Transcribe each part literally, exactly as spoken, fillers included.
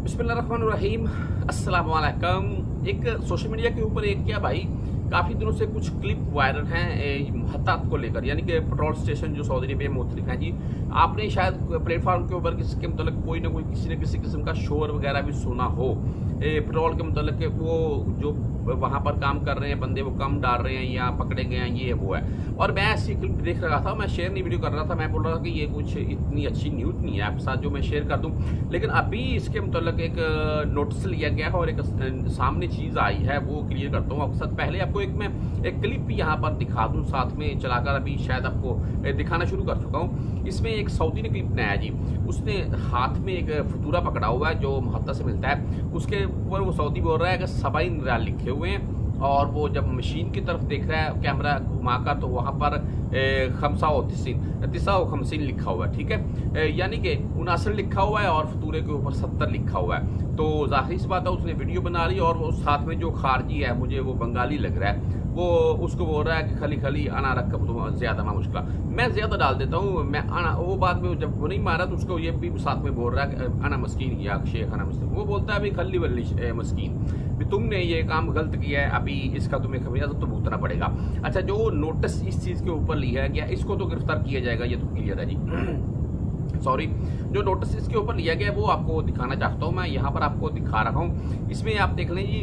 बिस्मिल्लाहिर्रहमानिर्रहीम, अस्सलाम वालेकुम। एक सोशल मीडिया के ऊपर एक क्या भाई काफ़ी दिनों से कुछ क्लिप वायरल हैं मुहत्तात को लेकर, यानी कि पेट्रोल स्टेशन जो सऊदी अरबिया में मुख्तलिफ हैं जी। आपने शायद प्लेटफॉर्म के ऊपर किसी के मतलब कोई ना कोई किसी न किसी किस्म का शोर वगैरह भी सुना हो पेट्रोल के मतलब के वो जो वहाँ पर काम कर रहे हैं बंदे वो कम डाल रहे हैं या पकड़े गए हैं, ये वो है। और मैं ऐसी क्लिप देख रहा था, मैं शेयर नहीं वीडियो कर रहा था, मैं बोल रहा था कि ये कुछ इतनी अच्छी न्यूज़ नहीं है आपके साथ जो मैं शेयर कर दूं। लेकिन अभी इसके मतलब एक नोटिस लिया गया है और एक सामने चीज़ आई है, वो क्लियर करता हूँ आपके साथ। पहले आपको एक मैं एक क्लिप भी यहाँ पर दिखा दूँ साथ में चलाकर, अभी शायद आपको दिखाना शुरू कर चुका हूँ। इसमें एक सऊदी ने क्लिप बनाया जी, उसने हाथ में एक फतूरा पकड़ा हुआ है जो मुहत्ता से मिलता है, उसके ऊपर वो सऊदी बोल रहा है कि सबाइन रियाल लिखे हुए हैं। और वो जब मशीन की तरफ देख रहा है कैमरा घुमाकर तो वहाँ पर खमसा तिसिन तिसा खमसिन लिखा हुआ है, ठीक है, यानी कि उनासठ लिखा हुआ है और फतूरे के ऊपर सत्तर लिखा हुआ है। तो जाहिर सी बात है उसने वीडियो बना ली और वो साथ में जो खारजी है, मुझे वो बंगाली लग रहा है, वो उसको बोल रहा है कि खली खली अना रकब तो ज्यादा ना मुश्किल, मैं ज्यादा डाल देता हूँ मैं अना। वो बाद में जब वो नहीं मारा तो उसको ये भी साथ में बोल रहा है कि अना मस्कीन या शेख अना मस्कीन। वो बोलता है अभी खली वल्ली मस्कीन, भी तुमने ये काम गलत किया है, अभी इसका तुम्हें खमियाजा तो भुगतना पड़ेगा। अच्छा, जो नोटिस इस चीज के ऊपर लिया गया इसको तो गिरफ्तार किया जाएगा, ये तो क्लियर है जी। सॉरी, जो नोटिस इसके ऊपर लिया गया वो आपको दिखाना चाहता हूँ, मैं यहाँ पर आपको दिखा रहा हूँ। इसमें आप देख लें जी,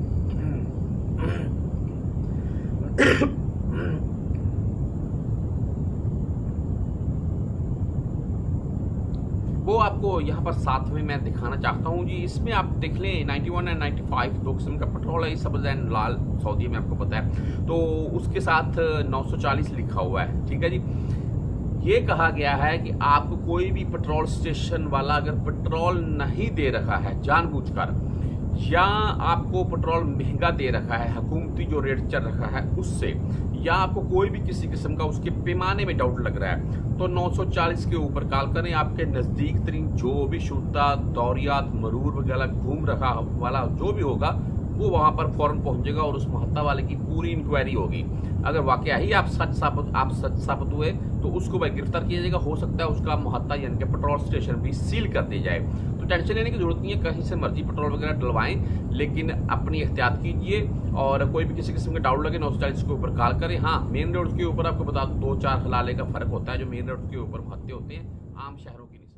वो आपको यहाँ पर साथ में मैं दिखाना चाहता हूँ जी। इसमें आप देख लें इक्यानवे एंड पचानवे दो किस्म का पेट्रोल है, सब्ज एंड लाल सऊदी में आपको पता है, तो उसके साथ नौ सौ चालीस लिखा हुआ है, ठीक है जी। ये कहा गया है कि आपको कोई भी पेट्रोल स्टेशन वाला अगर पेट्रोल नहीं दे रखा है जानबूझकर, या आपको पेट्रोल महंगा दे रखा है हुकूमती जो रेट चल रखा है उससे, या आपको कोई भी किसी किस्म का उसके पैमाने में डाउट लग रहा है, तो नौ सौ चालीस के ऊपर कॉल करें। आपके नज़दीक तरीन जो भी शुरता दौरियात मरूर वगैरह घूम रखा वाला जो भी होगा वो वहां पर फौरन पहुंचेगा और उस मुहत्ता वाले की पूरी इंक्वायरी होगी। अगर वाकया ही आप सच साबित आप सच साबित हुए तो उसको भाई गिरफ्तार किया जाएगा। हो सकता है उसका मुहत्ता यानी कि पेट्रोल स्टेशन भी सील कर दी जाए। तो टेंशन लेने की जरूरत नहीं है, कहीं से मर्जी पेट्रोल वगैरह डलवाएं, लेकिन अपनी एहतियात कीजिए। और कोई भी किसी किस्म का डाउट लगे नौ सौ चालीस के ऊपर कॉल करें। हाँ, मेन रोड के ऊपर आपको बता दो दो चार हलाले का फर्क होता है, जो मेन रोड के ऊपर मुहत्ते होते हैं आम शहरों की